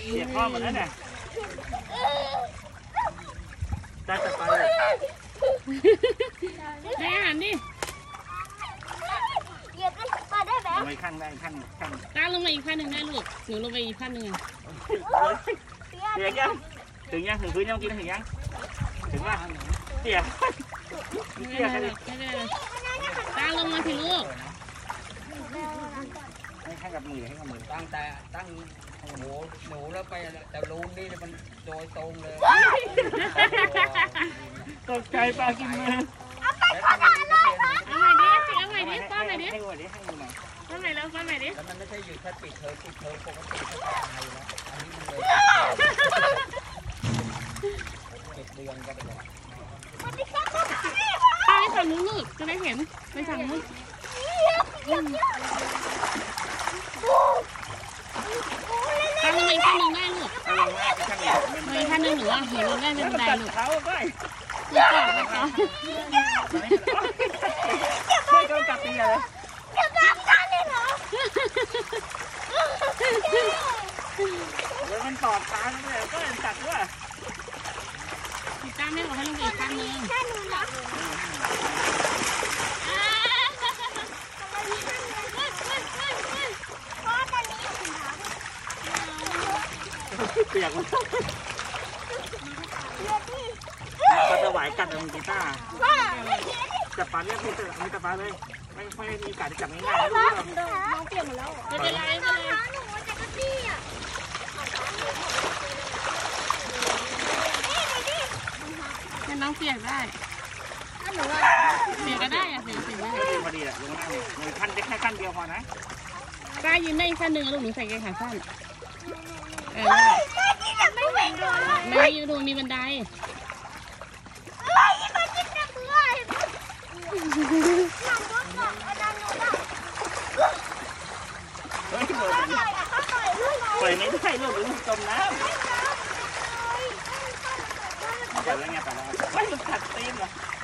เสียข้อหมดแล้วเนี่ยได้จะไปได้อาหารดิเหยียบมันมาได้ไหมลงไปขั้นได้ขั้นตาลงมาอีกขั้นหนึ่งได้ลูกหนูลงไปอีกขั้นหนึ่งเสียยังถึงยังถึงพื้นยังกินถึงยังถึงว่าเสียไม่เป็นไรไม่เป็นไรตาลงมาสิลูกให้กับมือให้กับมือตั้งแต่ตั้งหนูแล้วไปแต่รูนนี่มันโดยตรงเลยตกใจปลากินมือเอาไปขอทานเลยนะเอาใหม่ดิเอาใหม่ดิป้อนใหม่ดิให้หน่อยดิให้หน่อยป้อนใหม่แล้วป้อนใหม่ดิแล้วมันไม่ใช่อยู่แค่ปิดเทอมปกติก็ตายแล้วอันนี้มันเลย7 เดือนก็ไปแล้วไปฝั่งนู้นลูกจะได้เห็นไปฝั่งนู้นตาลงมาอีกขั้นหนึ่งได้ลูกอีกขั้นหนึ่งหนูว่าเห็นลงได้ไม่เป็นไรลูกเขาไปไม่กอดนะคะไม่โดนจับตีเลยจะจับกันเลยเหรอแล้วมันตอดขาเลยก็เป็นจัดด้วยติดตามแม่บอกให้ลงไปอีกขั้นหนึ่งแค่หนูนะเปียกมันปลาสวายกัดมือกีตาร์จับปลาเรียกพี่เต๋อไม่จับปลาเลยไม่มีกัดจับง่ายๆรู้เรื่องน้องเปียกหมดแล้วไม่เป็นไรไม่เป็นไรหนูจะกระตี้อ่ะให้น้องเปียกได้หนูว่าเปียกก็ได้อะเปียกได้พอดีแหละลงน้ำเลยขั้นได้แค่ขั้นเดียวพอนะป้ายืนได้อีกขั้นหนึ่งลูกหนูใส่กางเกงขาสั้นไม่เห็นเลยไม่ดูมีบันไดมาจิ้มน้ำเบื่อหนังรถก่อนอาจารย์หนูอ่ะเฮ้ยเปิดไม่ได้ลูกหรือจมน้ำเดี๋ยวแล้วไงแต่ละไม่มันขัดตีนเหรอ